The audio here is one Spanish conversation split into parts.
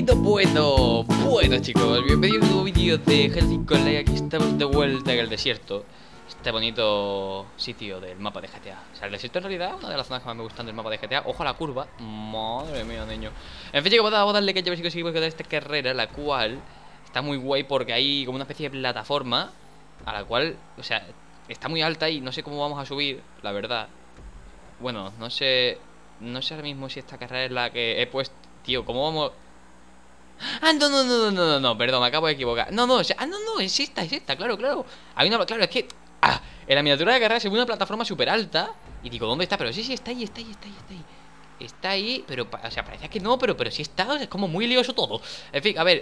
Bueno chicos, bienvenidos a un nuevo vídeo de Helsinki Online. Aquí estamos de vuelta en el desierto. Este bonito sitio del mapa de GTA. O sea, el desierto en realidad una de las zonas que más me gustan del mapa de GTA. Ojo a la curva, madre mía, niño. En fin chicos, vamos a darle que ya ver si conseguimos quedar esta carrera, la cual está muy guay porque hay como una especie de plataforma a la cual, o sea, está muy alta y no sé cómo vamos a subir, la verdad. Bueno, no sé ahora mismo si esta carrera es la que he puesto. Tío, ¿cómo vamos? Ah, no, perdón, me acabo de equivocar. No, o sea, no, es esta, claro. Hay una, claro, es que en la miniatura de carrera se ve una plataforma súper alta. Y digo, ¿dónde está? Pero sí, está ahí. Está ahí, pero, o sea, parece que no, pero sí está, o sea, es como muy lioso todo. En fin, a ver,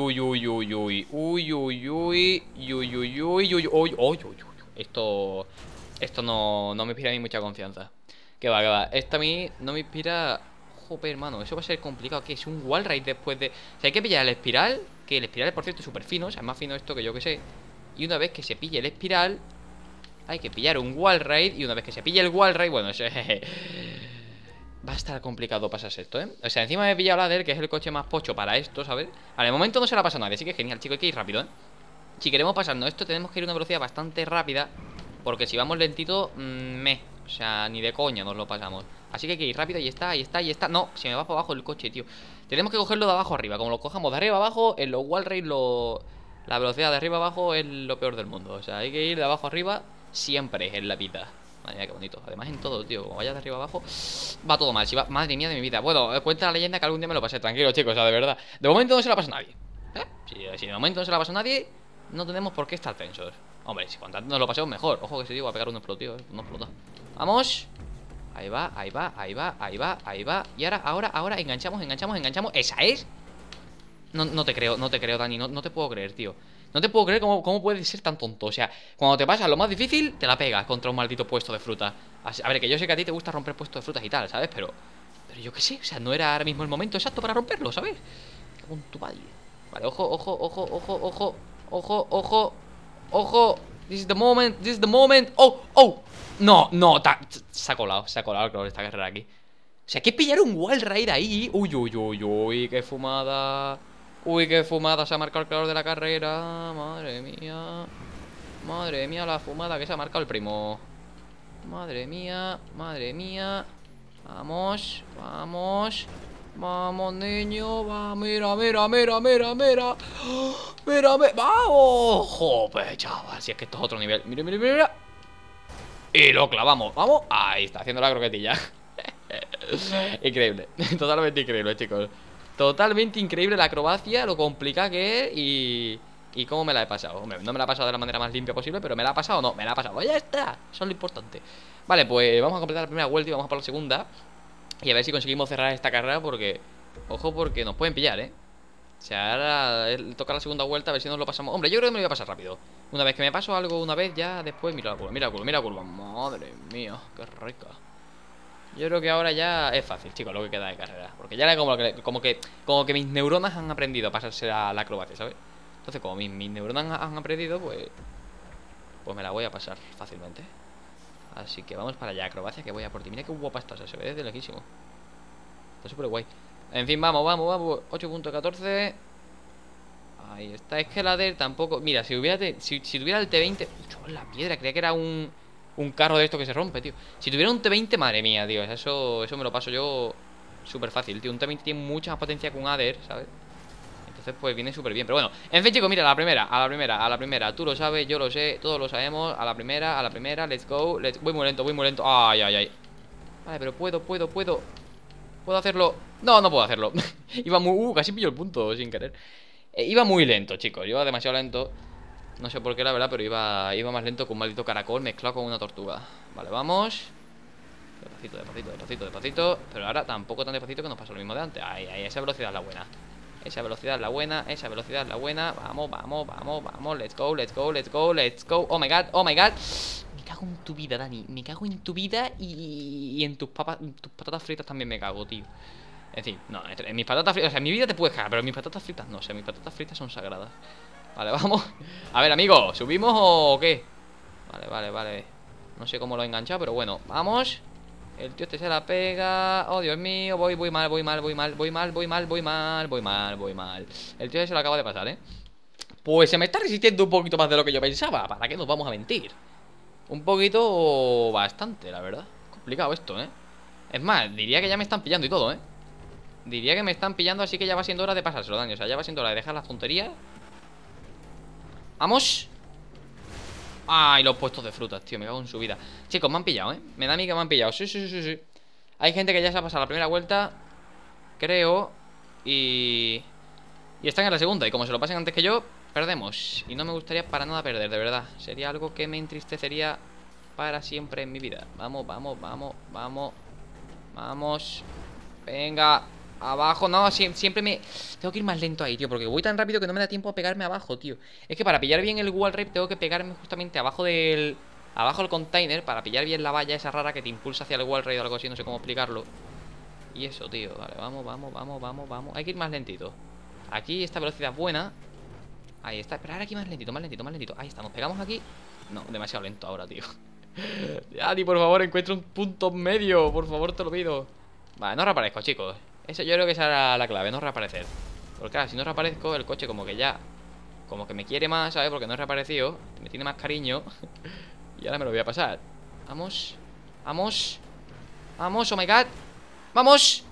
Esto no me inspira a mí mucha confianza. Que va, esto a mí no me inspira. Joder, hermano, eso va a ser complicado. Que es un wall ride después de... O sea, hay que pillar el espiral. Que el espiral, por cierto, es súper fino. O sea, es más fino esto que yo que sé. Y una vez que se pille el espiral, hay que pillar un wall ride. Y una vez que se pille el wall ride, bueno, eso va a estar complicado pasarse esto, ¿eh? O sea, encima me he pillado la del que es el coche más pocho para esto, ¿sabes? Al momento no se la pasa a nadie, así que genial, chicos, hay que ir rápido, ¿eh? Si queremos pasarnos esto, tenemos que ir a una velocidad bastante rápida. Porque si vamos lentito, o sea, ni de coña nos lo pasamos. Así que hay que ir rápido, ahí está. No, se me va para abajo el coche, tío. Tenemos que cogerlo de abajo arriba. Como lo cojamos de arriba abajo, en los wall race la velocidad de arriba abajo es lo peor del mundo. O sea, hay que ir de abajo arriba siempre en la vida. Madre mía, qué bonito. Además en todo, tío, como vaya de arriba abajo, va todo mal, si va... Madre mía de mi vida. Bueno, cuenta la leyenda que algún día me lo pasé. Tranquilo, chicos, o sea, de verdad. De momento no se la pasa a nadie, si de momento no se la pasa a nadie, no tenemos por qué estar tensos. Hombre, si cuanto antes nos lo pasemos mejor. Ojo que se digo, va a pegar un explosivo, no explota. Vamos. Ahí va. Y ahora enganchamos. ¿Esa es? No te creo, Dani, no te puedo creer, tío. No te puedo creer cómo puedes ser tan tonto. O sea, cuando te pasas lo más difícil, te la pegas contra un maldito puesto de fruta. A ver, que yo sé que a ti te gusta romper puestos de frutas y tal, ¿sabes? Pero yo qué sé, o sea, no era ahora mismo el momento exacto para romperlo, ¿sabes? Con tu madre. Vale, ojo. This is the moment. Oh. No, se ha colado creo, esta carrera aquí. O sea, hay que pillar un wall ride ahí. Uy, qué fumada. Se ha marcado el calor de la carrera. Madre mía, la fumada que se ha marcado el primo. Madre mía. Vamos, niño, va, mira. Vamos. Joder, chaval, si es que esto es otro nivel. Mira. Y lo clavamos, vamos. Ahí está, haciendo la croquetilla. Increíble, totalmente increíble, chicos. Totalmente increíble la acrobacia, lo complicada que es y cómo me la he pasado. Hombre, no me la he pasado de la manera más limpia posible, pero me la ha pasado, no, me la ha pasado. Ya está, eso es lo importante. Vale, pues vamos a completar la primera vuelta y vamos a por la segunda. Y a ver si conseguimos cerrar esta carrera porque... Ojo, porque nos pueden pillar, ¿eh? O sea, ahora toca la segunda vuelta a ver si nos lo pasamos. Hombre, yo creo que me lo voy a pasar rápido. Una vez que me paso algo una vez, ya después mira la curva. Madre mía, qué rica. Yo creo que ahora ya es fácil, chicos, lo que queda de carrera. Porque ya era como que mis neuronas han aprendido a pasarse a la acrobacia, ¿sabes? Entonces, como mis neuronas han aprendido, pues me la voy a pasar fácilmente. Así que vamos para allá, acrobacia, que voy a por ti. Mira qué guapa está, se ve desde lejísimo. Está súper guay. En fin, vamos 8.14. Ahí está, es que la del tampoco... Mira, si tuviera el T20... Uy, la piedra, creía que era un carro de esto que se rompe, tío. Si tuviera un T20, madre mía, tío. Eso me lo paso yo súper fácil, tío. Un T20 tiene mucha más potencia que un ADER, ¿sabes? Entonces pues viene súper bien, pero bueno. En fin, chicos, mira, a la primera. Tú lo sabes, yo lo sé, todos lo sabemos. A la primera, let's go. Voy muy lento. Ay. Vale, pero ¿puedo hacerlo? No puedo hacerlo. Iba muy... casi pillo el punto sin querer. Iba muy lento, chicos, iba demasiado lento. No sé por qué, la verdad, pero iba más lento que un maldito caracol mezclado con una tortuga. Vale, vamos. Despacito. Pero ahora tampoco tan despacito que nos pasa lo mismo de antes. Ahí, esa velocidad es la buena. Esa velocidad es la buena. Vamos. Let's go. Oh my god. Me cago en tu vida, Dani. Me cago en tu vida y en tus patatas fritas también me cago, tío. En fin, no, en mis patatas fritas, o sea, en mi vida te puedes cagar, pero en mis patatas fritas no, o sea, mis patatas fritas son sagradas. Vale, vamos. A ver, amigo, ¿subimos o qué? Vale. No sé cómo lo he enganchado, pero bueno, vamos. El tío este se la pega. Oh, Dios mío, voy mal, voy mal, voy mal, voy mal, voy mal, voy mal, voy mal, voy mal. El tío se lo acaba de pasar, ¿eh? Pues se me está resistiendo un poquito más de lo que yo pensaba. ¿Para qué nos vamos a mentir? Un poquito... bastante, la verdad. Complicado esto, ¿eh? Es más, diría que ya me están pillando y todo, ¿eh? Diría que me están pillando, así que ya va siendo hora de pasárselo, daño. O sea, ya va siendo hora de dejar las tonterías. ¡Vamos! ¡Ay, los puestos de frutas, tío! Me cago en su vida. Chicos, me han pillado, ¿eh? Me da a mí que me han pillado. Sí, sí, sí, sí. Hay gente que ya se ha pasado la primera vuelta, creo. Y están en la segunda. Y como se lo pasen antes que yo, perdemos. Y no me gustaría para nada perder, de verdad. Sería algo que me entristecería para siempre en mi vida. Vamos, vamos, vamos, vamos. Vamos. Venga. Abajo, no, siempre me... Tengo que ir más lento ahí, tío, porque voy tan rápido que no me da tiempo a pegarme abajo, tío. Es que para pillar bien el wall rape tengo que pegarme justamente abajo del... Abajo del container, para pillar bien la valla esa rara que te impulsa hacia el wall rape o algo así, no sé cómo explicarlo. Y eso, tío, vale, vamos, vamos, vamos, vamos, vamos. Hay que ir más lentito. Aquí esta velocidad es buena. Ahí está, pero ahora aquí más lentito, más lentito, más lentito. Ahí está, nos pegamos aquí. No, demasiado lento ahora, tío. Ya, por favor, encuentra un punto medio. Por favor, te lo pido. Vale, no reaparezco, chicos. Eso yo creo que será la clave, no reaparecer. Porque claro, si no reaparezco, el coche como que ya... Como que me quiere más, ¿sabes? Porque no he reaparecido. Me tiene más cariño. Y ahora me lo voy a pasar. Vamos. Vamos. Vamos, oh my god. ¡Vamos!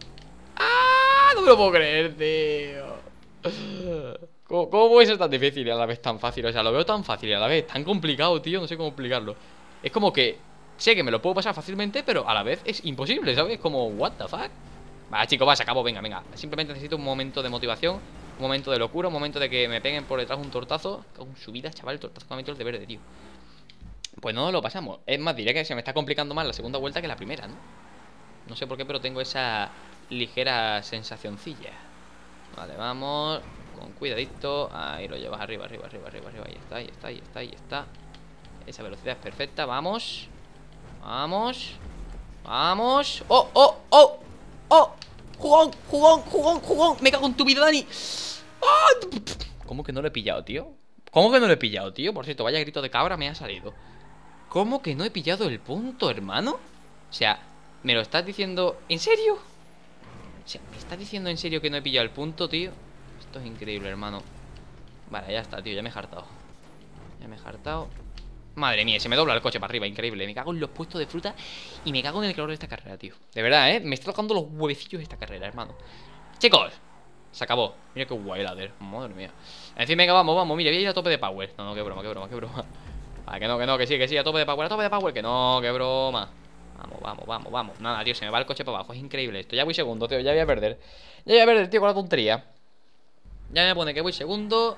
¡Ah! No me lo puedo creer, tío. ¿Cómo puede ser tan difícil y a la vez tan fácil? O sea, lo veo tan fácil y a la vez tan complicado, tío. No sé cómo explicarlo. Es como que sé que me lo puedo pasar fácilmente, pero a la vez es imposible, ¿sabes? Como, what the fuck. Vale, chicos, va, se acabó, venga, venga. Simplemente necesito un momento de motivación, un momento de locura, un momento de que me peguen por detrás un tortazo. Con su vida, chaval, el tortazo que me ha metido el de verde, tío. Pues no lo pasamos. Es más, diré que se me está complicando más la segunda vuelta que la primera, ¿no? No sé por qué, pero tengo esa ligera sensacioncilla. Vale, vamos. Con cuidadito. Ahí lo llevas arriba, arriba, arriba, arriba, arriba. Ahí está, ahí está, ahí está, ahí está. Esa velocidad es perfecta, vamos. Vamos. Vamos. ¡Oh, oh, oh! ¡Oh! ¡Jugón, jugón, jugón, jugón! ¡Me cago en tu vida, Dani! ¡Oh! ¿Cómo que no lo he pillado, tío? ¿Cómo que no lo he pillado, tío? Por cierto, vaya grito de cabra me ha salido. ¿Cómo que no he pillado el punto, hermano? O sea, ¿me lo estás diciendo en serio? O sea, ¿me estás diciendo en serio que no he pillado el punto, tío? Esto es increíble, hermano. Vale, ya está, tío, ya me he hartado. Ya me he hartado. Madre mía, se me dobla el coche para arriba, increíble. Me cago en los puestos de fruta y me cago en el calor de esta carrera, tío. De verdad, me está tocando los huevecillos de esta carrera, hermano. Chicos, se acabó. Mira qué guay ladder, madre mía. En fin, venga, vamos, vamos, mira, voy a ir a tope de power. No, no, qué broma, qué broma, qué broma. Vale, que no, que no, que sí, a tope de power, que no, qué broma. Vamos, vamos, vamos, vamos. Nada, tío, se me va el coche para abajo, es increíble esto. Ya voy segundo, tío, ya voy a perder. Ya voy a perder, tío, con la tontería. Ya me pone que voy segundo.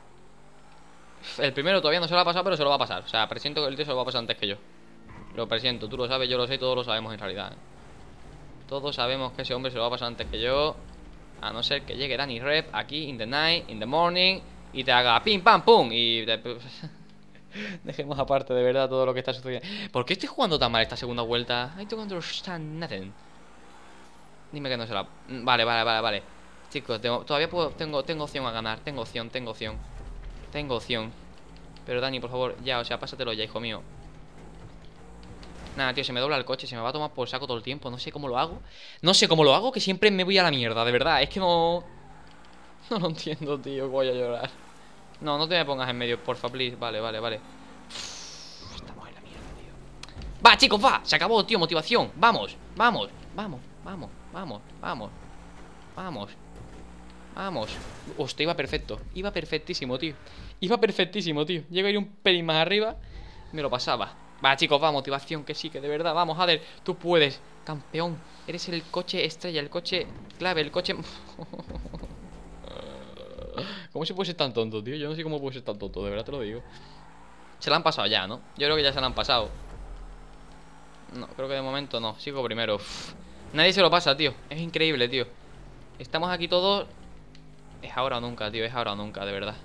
El primero todavía no se lo ha pasado, pero se lo va a pasar. O sea, presiento que el tío se lo va a pasar antes que yo. Lo presiento, tú lo sabes, yo lo sé, todos lo sabemos en realidad, Todos sabemos que ese hombre se lo va a pasar antes que yo. A no ser que llegue Danny Rep aquí, in the night, in the morning, y te haga pim, pam, pum. Y dejemos aparte de verdad todo lo que está sucediendo. ¿Por qué estoy jugando tan mal esta segunda vuelta? I don't understand nothing. Dime que no será. Vale, vale, vale, vale. Chicos, todavía tengo opción a ganar. Tengo opción. Tengo opción. Pero Dani, por favor, ya, o sea, pásatelo ya, hijo mío. Nada, tío, se me dobla el coche, se me va a tomar por saco todo el tiempo. No sé cómo lo hago. No sé cómo lo hago, que siempre me voy a la mierda, de verdad. Es que no... No lo entiendo, tío, voy a llorar. No, no te me pongas en medio, porfa, please. Vale, vale, vale. Estamos en la mierda, tío. Va, chicos, va, se acabó, tío, motivación. Vamos, vamos, vamos, vamos, vamos, vamos. Vamos. Vamos. Hostia, iba perfecto. Iba perfectísimo, tío. Iba perfectísimo, tío. Llego a ir un pelín más arriba. Me lo pasaba. Va, chicos, va, motivación, que sí, que de verdad. Vamos, Ader, tú puedes. Campeón. Eres el coche estrella, el coche clave, el coche... ¿Cómo se puede ser tan tonto, tío? Yo no sé cómo puede ser tan tonto, de verdad te lo digo. Se la han pasado ya, ¿no? Yo creo que ya se la han pasado. No, creo que de momento no. Sigo primero. Nadie se lo pasa, tío. Es increíble, tío. Estamos aquí todos... Es ahora o nunca, tío, es ahora o nunca, de verdad.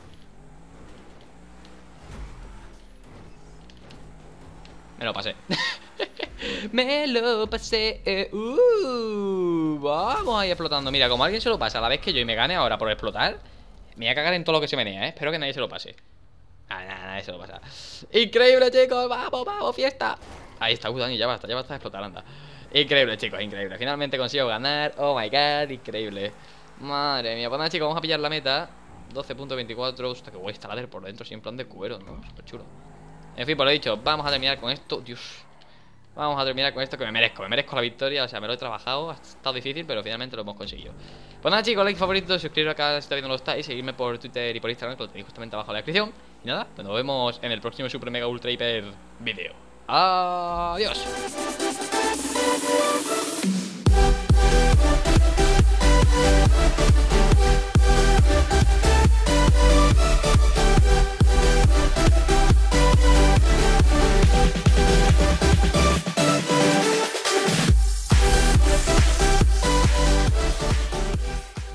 Me lo pasé. Me lo pasé. Vamos ahí explotando. Mira, como alguien se lo pasa a la vez que yo y me gane ahora por explotar, me voy a cagar en todo lo que se menea, Espero que nadie se lo pase. Nada, nadie se lo pasa. Increíble, chicos, vamos, vamos, fiesta. Ahí está, Dani, ya basta de explotar, anda. Increíble, chicos, increíble. Finalmente consigo ganar. Oh my god, increíble. Madre mía, pues nada, chicos, vamos a pillar la meta. 12.24. Hostia, que guay está ladder por dentro, sin plan de cubero, ¿no? Súper chulo. En fin, por lo dicho, vamos a terminar con esto. Dios. Vamos a terminar con esto que me merezco la victoria. O sea, me lo he trabajado, ha estado difícil, pero finalmente lo hemos conseguido. Pues nada, chicos, like, favorito, suscribiros acá si todavía no lo estáis, seguidme por Twitter y por Instagram, que lo tenéis justamente abajo en la descripción. Y nada, pues nos vemos en el próximo super mega ultra hiper video. Adiós.